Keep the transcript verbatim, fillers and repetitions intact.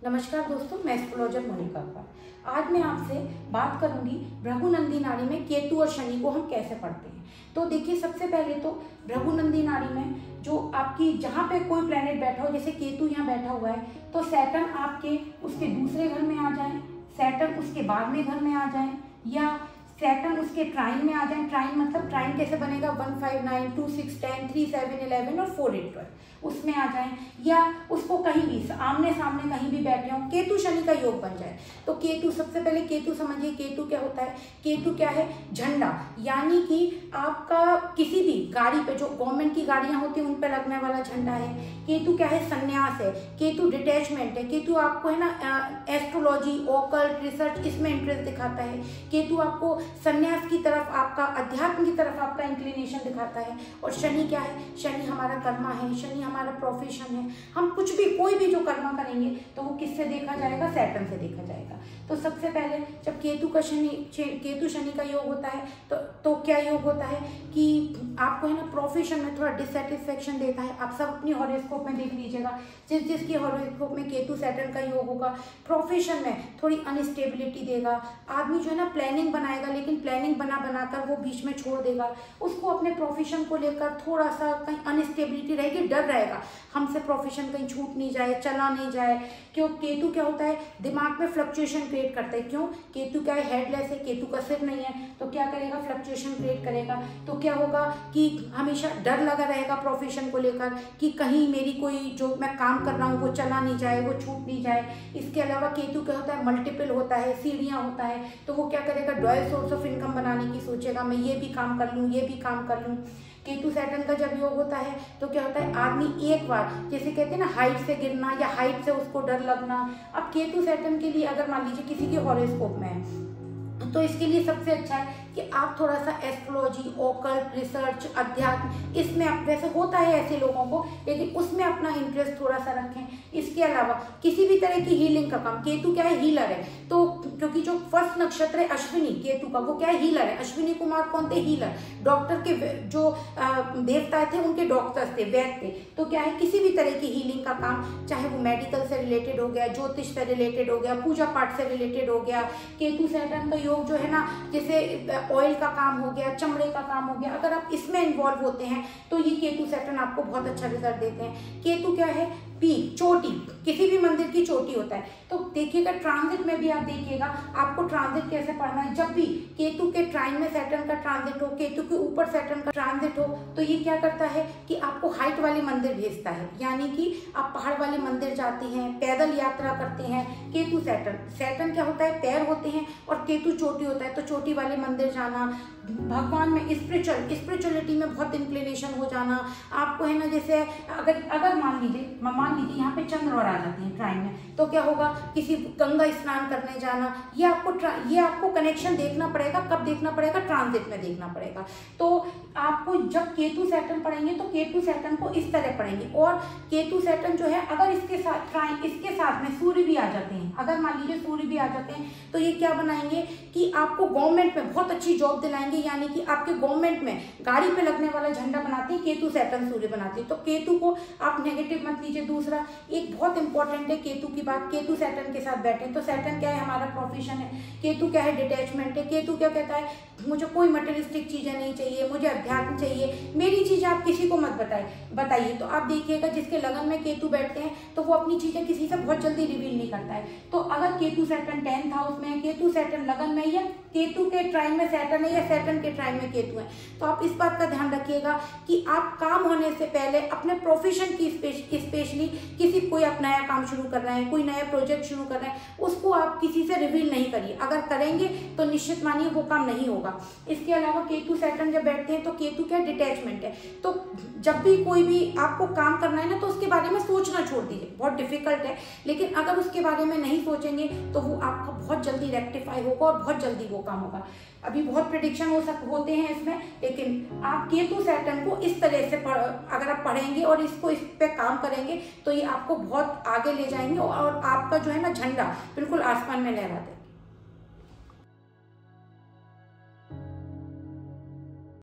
नमस्कार दोस्तों, मैं एस्ट्रोलॉजर मोनिका का। आज मैं आपसे बात करूंगी भृगुनंदी नाड़ी में केतु और शनि को हम कैसे पढ़ते हैं। तो देखिए, सबसे पहले तो भृगुनंदी नाड़ी में जो आपकी जहाँ पे कोई प्लेनेट बैठा हो, जैसे केतु यहाँ बैठा हुआ है, तो सैटर्न आपके उसके दूसरे घर में आ जाए, सैटर्न उसके बाद में घर में आ जाए, या सैटर्न उसके ट्राइन में आ जाए। ट्राइन मतलब ट्राइन कैसे बनेगा, one five nine two six ten three seven eleven और फोर एट ट्वेल्व उसमें आ जाए, या उसको कहीं भी आमने सामने कहीं भी बैठे हों, केतु शनि का योग बन जाए। तो केतु, सबसे पहले केतु समझिए, केतु क्या होता है। केतु क्या है, झंडा, यानी कि आपका किसी भी गाड़ी पे, जो गवर्नमेंट की गाड़ियां होती हैं उन पे लगने वाला झंडा है। केतु क्या है, संन्यास है। केतु डिटैचमेंट है। केतु आपको है ना एस्ट्रोलॉजी, ऑकल्ट, रिसर्च, इसमें इंटरेस्ट दिखाता है। केतु आपको संन्यास की तरफ, आपका अध्यात्म की तरफ आपका इंक्लिनेशन दिखाता है। और शनि क्या है, शनि हमारा कर्मा है, शनि हमारा प्रोफेशन है। हम कुछ भी, कोई भी जो कर्मा करेंगे तो वो किससे देखा जाएगा, सैटर्न से देखा जाएगा। तो सबसे पहले जब केतु का शनि केतु शनि का योग होता है तो तो क्या योग होता है कि आपको है ना प्रोफेशन में थोड़ा डिससेटिस्फेक्शन देता है। आप सब अपनी हॉरोस्कोप में देख लीजिएगा, जिस जिसकी हॉरोस्कोप में केतु सैटर्न का योग होगा, प्रोफेशन में थोड़ी अनस्टेबिलिटी देगा। आदमी जो है ना प्लानिंग बनाएगा, लेकिन प्लानिंग बना बनाकर वो बीच में छोड़ देगा। उसको अपने प्रोफेशन को लेकर थोड़ा सा कहीं अनस्टेबिलिटी रहेगी, डर रहेगा हमसे प्रोफेशन कहीं छूट नहीं जाए, चला नहीं जाए। क्यों, केतु क्या होता है, दिमाग में फ्लक्चुएशन क्रिएट करता है। क्यों, केतु क्या है, हेडलेस है, केतु का सिर नहीं है, तो क्या करेगा, फ्लक्चुएशन क्रिएट करेगा। तो क्या होगा कि हमेशा डर लगा रहेगा प्रोफेशन को लेकर कि कहीं मेरी कोई जो मैं काम कर रहा हूँ वो चला नहीं जाए, वो छूट नहीं जाए। इसके अलावा केतु क्या होता है, मल्टीपल होता है, सीढ़ियाँ होता है, तो वो क्या करेगा, डुअल सोर्स ऑफ इनकम बनाने की सोचेगा, मैं ये भी काम कर लूँ, ये भी काम कर लूँ। केतु सैटर्न का जब योग होता है तो क्या होता है, आदमी एक बार, जैसे कहते हैं ना हाइट से गिरना या हाइट से उसको डर लगना। अब केतु सैटर्न के लिए अगर मान लीजिए किसी के हॉरोस्कोप में है तो इसके लिए सबसे अच्छा है कि आप थोड़ा सा एस्ट्रोलॉजी, ऑकल्ट, रिसर्च, अध्यात्म, इसमें आप, वैसे होता है ऐसे लोगों को, लेकिन उसमें अपना इंटरेस्ट थोड़ा सा रखें। इसके अलावा किसी भी तरह की हीलिंग का काम, केतु क्या है, हीलर है। तो क्योंकि जो फर्स्ट नक्षत्र है अश्विनी केतु का, वो क्या है, हीलर है। अश्विनी कुमार कौन थे, हीलर। डॉक्टर के जो देवता थे उनके डॉक्टर्स थे, वैद्य थे। तो क्या है, किसी भी तरह की हीलिंग का काम, चाहे वो मेडिकल से रिलेटेड हो गया, ज्योतिष से रिलेटेड हो गया, पूजा पाठ से रिलेटेड हो गया। केतु सैटर्न का योग जो है ना, जैसे ऑयल का काम हो गया, चमड़े का काम हो गया, अगर आप इसमें इन्वॉल्व होते हैं तो ये केतु सैटर्न आपको बहुत अच्छा रिजल्ट देते हैं। केतु क्या है, पीक, चोटी, किसी भी मंदिर की चोटी होता है। तो देखिएगा ट्रांजिट में भी आप देखिएगा, आपको ट्रांजिट कैसे पढ़ना है। जब भी केतु के ट्राइन में सैटर्न का ट्रांजिट हो, केतु के ऊपर सैटर्न का ट्रांजिट हो, तो ये क्या करता है कि आपको हाइट वाले मंदिर भेजता है, यानी कि आप पहाड़ वाले मंदिर जाते हैं, पैदल यात्रा करते हैं। केतु सैटर्न सैटर्न क्या होता है, पैर होते हैं, और केतु चोटी होता है, तो चोटी वाले मंदिर जाना, भगवान में स्पिरिचुअल स्पिरिचुअलिटी में बहुत इंक्लिनेशन हो जाना। आपको है ना, जैसे अगर अगर मान लीजिए मान लीजिए यहाँ पे चंद्र और आ जाते हैं ट्राइन में, तो क्या होगा, किसी गंगा स्नान करने जाना, ये आपको ये आपको कनेक्शन देखना पड़ेगा। कब देखना पड़ेगा, ट्रांजिट में देखना पड़ेगा। तो आपको जब केतु सैटर्न पढ़ेंगे तो केतु सैटर्न को इस तरह पढ़ेंगे। और केतु सैटर्न जो है, अगर इसके साथ ट्राइन, इसके साथ में सूर्य भी आ जाते हैं, अगर मान लीजिए सूर्य भी आ जाते हैं, तो ये क्या बनाएंगे कि आपको गवर्नमेंट में बहुत अच्छी जॉब दिलाएंगे, यानी कि आपके गवर्नमेंट में गाड़ी पे लगने वाला झंडा बनाते हैं केतु सैटर्न सूर्य बनाते हैं। तो केतु को आप नेगेटिव मत लीजिए। दूसरा एक बहुत इंपॉर्टेंट है केतु की बात, केतु सैटर्न के साथ बैठे, तो सैटर्न क्या है, हमारा प्रोफेशन है। केतु क्या है, डिटैचमेंट है। केतु क्या कहता है, मुझे कोई मटेरियलिस्टिक चीजें नहीं चाहिए, मुझे अध्यात्म चाहिए, मेरी चीजें आप किसी को मत बताइए बताइए तो आप देखिएगा जिसके लगन में केतु बैठते हैं तो वो अपनी चीजें किसी से बहुत जल्दी रिवील नहीं करता है। तो अगर केतु सैटर्न टेंथ हाउस में है, केतु सैटर्न लगन में, या केतु के ट्राइन में सैटर्न है, या सैटर्न के ट्राइन में केतु है, तो आप इस बात का ध्यान रखिएगा कि आप काम होने से पहले अपने प्रोफेशन की स्पेशली किसी कोई आप नया काम शुरू कर रहे हैं, कोई नया प्रोजेक्ट शुरू कर रहे हैं, उसको आप किसी से रिवील नहीं करिए। अगर करेंगे तो निश्चित मानिए वो काम नहीं होगा। इसके अलावा केतु सैटर्न जब बैठते हैं तो केतु क्या डिटैचमेंट है। तो जब भी कोई भी आपको काम करना है ना, तो उसके बारे में सोचना छोड़ दीजिए। बहुत डिफिकल्ट है, लेकिन अगर उसके बारे में नहीं सोचेंगे तो वो आपका बहुत जल्दी रेक्टिफाई होगा और बहुत जल्दी वो काम होगा। अभी बहुत प्रेडिक्शन हो सक होते हैं इसमें, लेकिन आप केतु सैटर्न को इस तरह से अगर आप पढ़ेंगे और इसको इस पे काम करेंगे तो ये आपको बहुत आगे ले जाएंगे और आपका जो है ना झंडा बिल्कुल आसमान में लहराते।